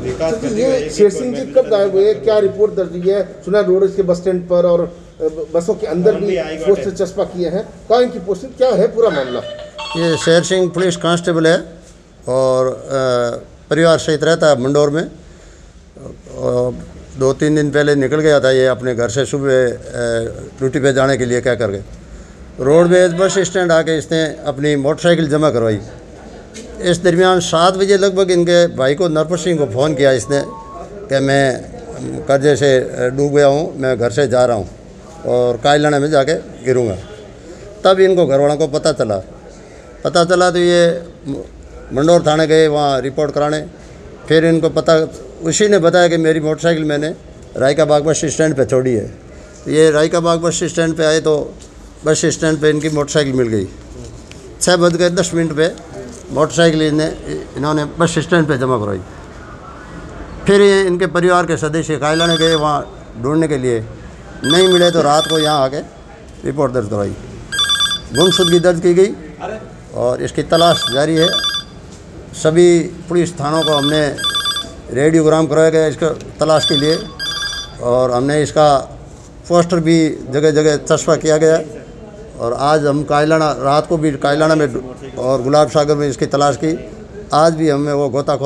ये शेर सिंह जी कब गायब हुए, क्या रिपोर्ट दर्ज हुई है? सुना रोड के बस स्टैंड पर और बसों के अंदर भी पोस्टर चस्पा किए हैं, कहाँ इनकी पोस्टिंग, क्या है पूरा मामला? ये शेर सिंह पुलिस कांस्टेबल है और परिवार सहित रहता है मंडौर में। 2-3 दिन पहले निकल गया था ये अपने घर से सुबह ड्यूटी पे जाने के लिए कह करके। रोडवेज बस स्टैंड आके इसने अपनी मोटरसाइकिल जमा करवाई। इस दरमियान 7 बजे लगभग इनके भाई को नरपत सिंह को फ़ोन किया इसने कि मैं कर्जे से डूब गया हूँ, मैं घर से जा रहा हूँ और कायलाना में जाके गिरूँगा। तब इनको घरवालों को पता चला तो ये मंडौर थाने गए वहाँ रिपोर्ट कराने। फिर इनको पता, उसी ने बताया कि मेरी मोटरसाइकिल मैंने रायका बाग बस स्टैंड पे छोड़ी है। तो ये रायका बाग बस स्टैंड पे आए तो बस स्टैंड पे इनकी मोटरसाइकिल मिल गई। 6:10 पे मोटरसाइकिल इन्होंने बस स्टैंड पे जमा करवाई। फिर ये इनके परिवार के सदस्य कायलाने गए वहाँ ढूंढने के लिए, नहीं मिले तो रात को यहाँ आके रिपोर्ट दर्ज करवाई। गुमशुदगी दर्ज की गई और इसकी तलाश जारी है। सभी पुलिस थानों को हमने रेडियोग्राम कराया गया इसका तलाश के लिए और हमने इसका पोस्टर भी जगह जगह चस्पा किया गया। और आज हम कायलाना, रात को भी कायलाना में और गुलाब सागर में इसकी तलाश की। आज भी हमें वो गोताखोर